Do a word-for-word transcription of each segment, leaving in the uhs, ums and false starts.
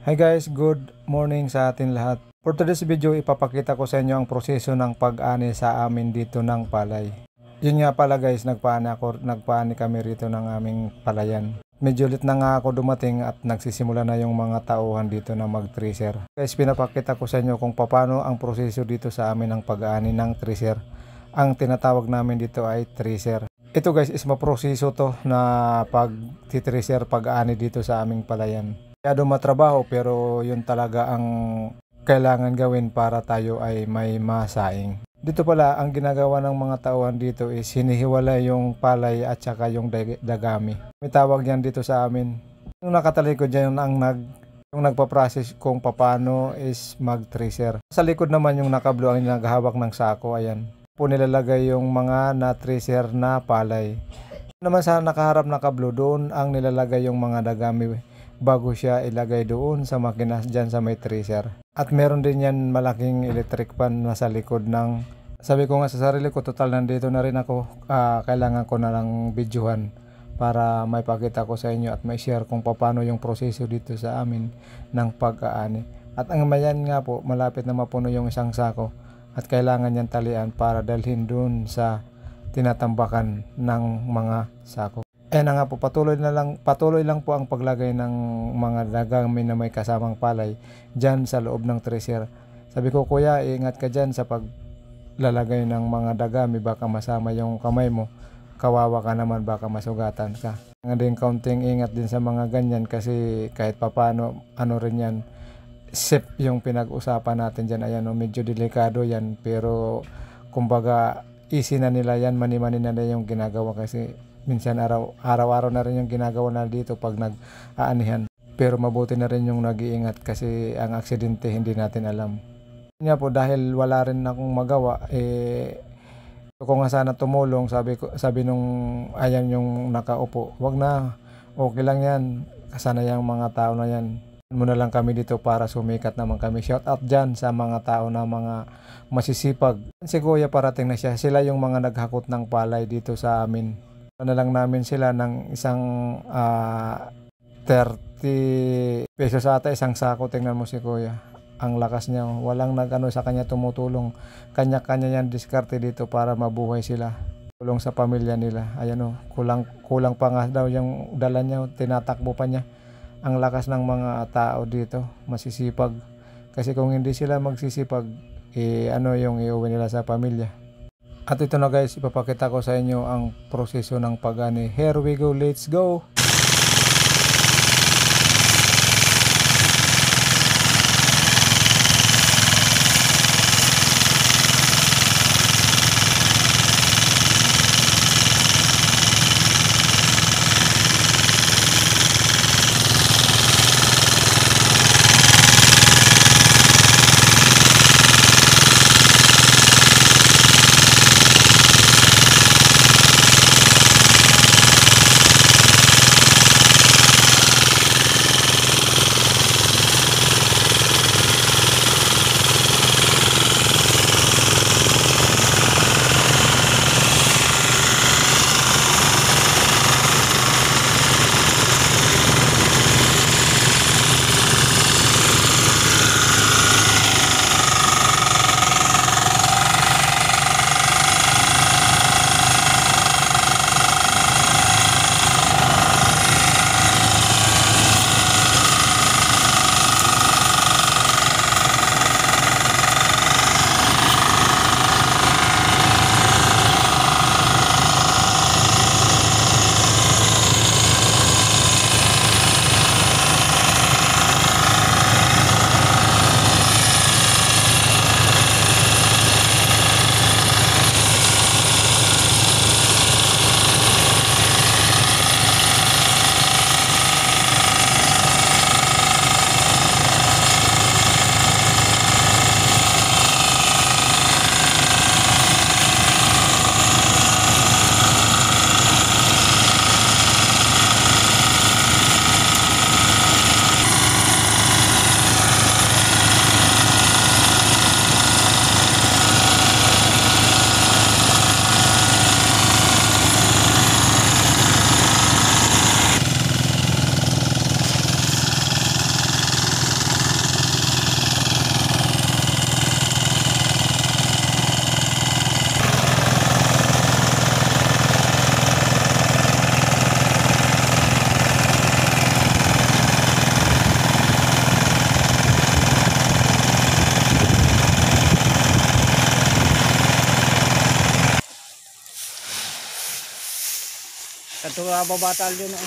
Hi guys, good morning sa atin lahat. For today's video, ipapakita ko sa inyo ang proseso ng pag-ani sa amin dito ng palay. Yun nga pala guys, nagpaani, ako, nagpaani kami rito ng aming palayan. Medyo lit na nga ako dumating at nagsisimula na yung mga tauhan dito na mag-tracer. Guys, pinapakita ko sa inyo kung paano ang proseso dito sa amin ng pag-ani ng tracer. Ang tinatawag namin dito ay tracer. Ito guys is maproseso to na pag-tracer, pag-ani dito sa aming palayan. Kaya matrabaho pero yun talaga ang kailangan gawin para tayo ay may masaing. Dito pala ang ginagawa ng mga tauhan dito is hinihiwalay yung palay at saka yung dagami. May tawag yan dito sa amin. Yung nakatalikod dyan ang nag, yung nagpa-process kung paano is mag-tracer. Sa likod naman yung nakablo ang naghahawak ng sako, ayan. Po nilalagay yung mga na-tracer na palay. Naman sa nakaharap na kablo, doon ang nilalagay yung mga dagami bago siya ilagay doon sa makina dyan sa may tracer. At meron din yan malaking electric pan na sa likod ng, sabi ko nga sa sarili ko, total nandito na rin ako, uh, kailangan ko na lang videohan para may pakita ko sa inyo at may share kung paano yung proseso dito sa amin ng pag-aani. At ang mayan nga po, malapit na mapuno yung isang sako at kailangan yan talian para dalhin doon sa tinatambakan ng mga sako. Eh na nga po, patuloy na lang, patuloy lang po ang paglagay ng mga dagami na may kasamang palay dyan sa loob ng tracer. Sabi ko, kuya, ingat ka dyan sa paglalagay ng mga dagami, baka masama yung kamay mo. Kawawa ka naman, baka masugatan ka. Nga din kaunting ingat din sa mga ganyan kasi kahit papano, ano rin yan, safe yung pinag-usapan natin dyan. Ayan, oh, medyo delikado yan, pero kumbaga easy na nila yan, mani-mani na nila yung ginagawa kasi minsan araw, araw-araw na rin yung ginagawa na dito pag nag-aanihan. Pero mabuti na rin yung nag-iingat kasi ang aksidente hindi natin alam. Nga po, dahil wala rin akong magawa, eh, ko nga sana tumulong, sabi, ko, sabi nung ayan yung nakaupo, wag na, okay lang yan, sana yung mga tao na yan. Muna lang kami dito para sumikat naman kami. Shout out dyan sa mga tao na mga masisipag. Si Kuya parating na siya, sila yung mga naghakot ng palay dito sa amin. Na lang namin sila ng isang uh, thirty pesos ata isang sako. Tingnan mo si Kuya, ang lakas niya, walang nagano sa kanya tumutulong, kanya-kanya yan diskarte dito para mabuhay sila, tulong sa pamilya nila. Ayan o, kulang, kulang pa nga daw yung dala niya, tinatakbo pa niya. Ang lakas ng mga tao dito, masisipag, kasi kung hindi sila magsisipag, eh, ano yung iuwi nila sa pamilya. At ito na guys, ipapakita ko sa inyo ang proseso ng pag-ani. Here we go, let's go! babatal yun eh.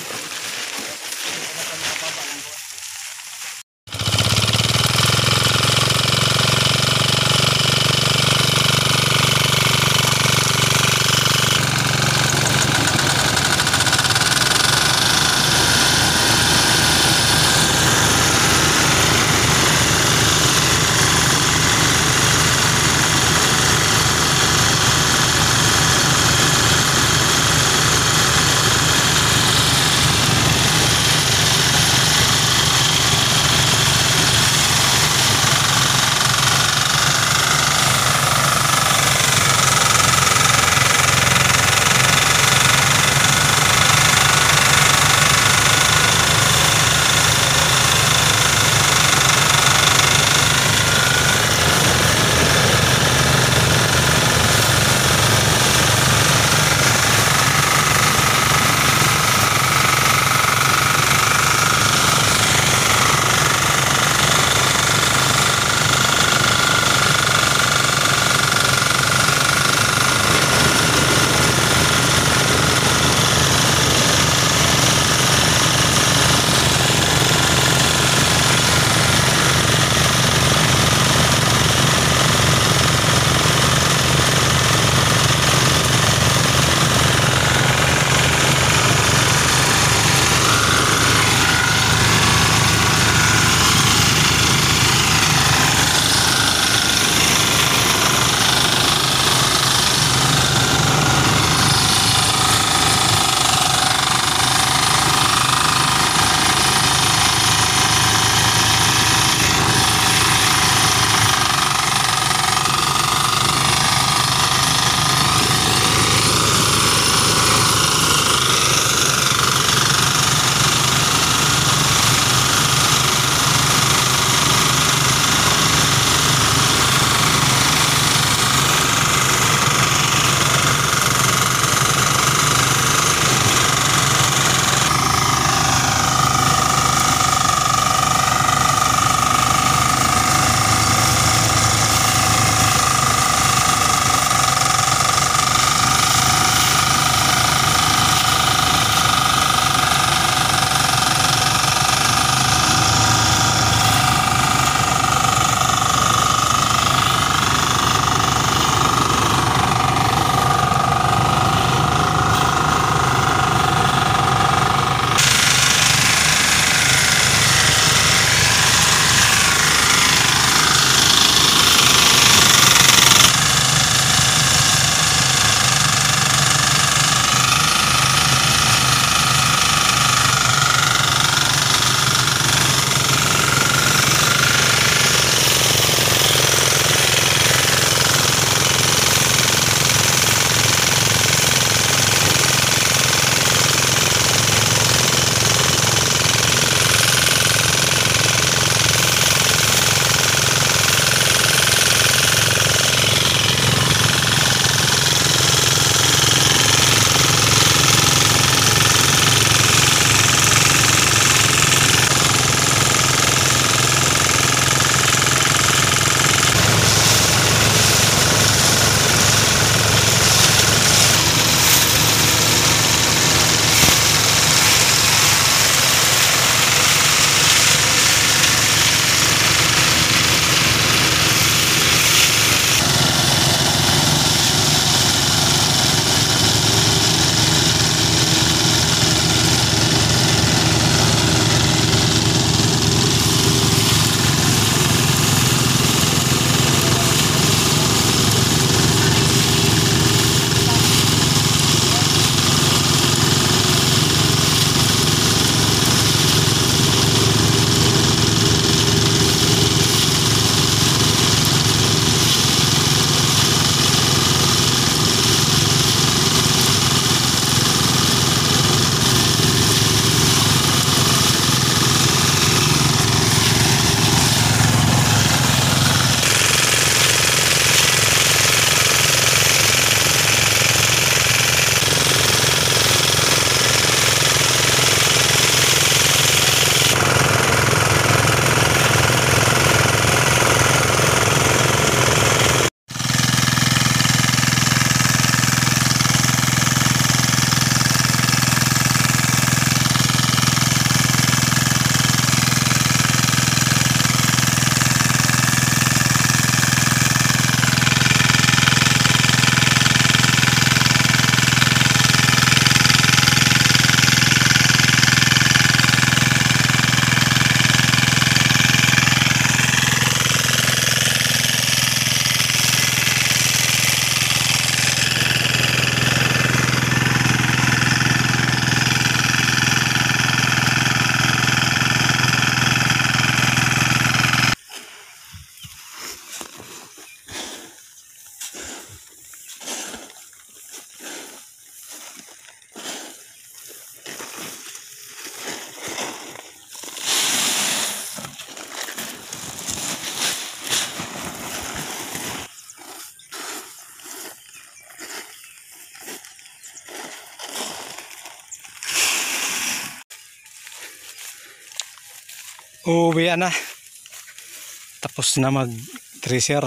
Uuwi na. Tapos na mag tracer.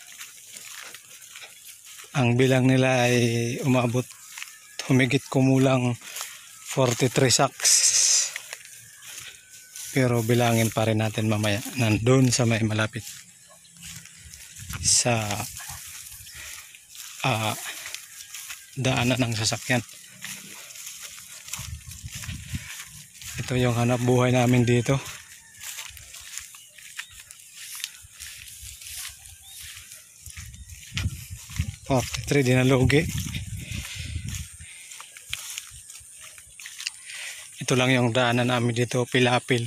Ang bilang nila ay umabot humigit kumulang forty-three sacks. Pero bilangin pa rin natin mamaya. Nandun sa may malapit. Sa uh, daanan ng sasakyan. Ito yung hanap buhay namin dito. forty-three dinalugi. Ito lang yung daanan namin dito, Pilapil.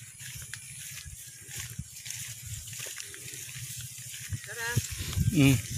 Mm.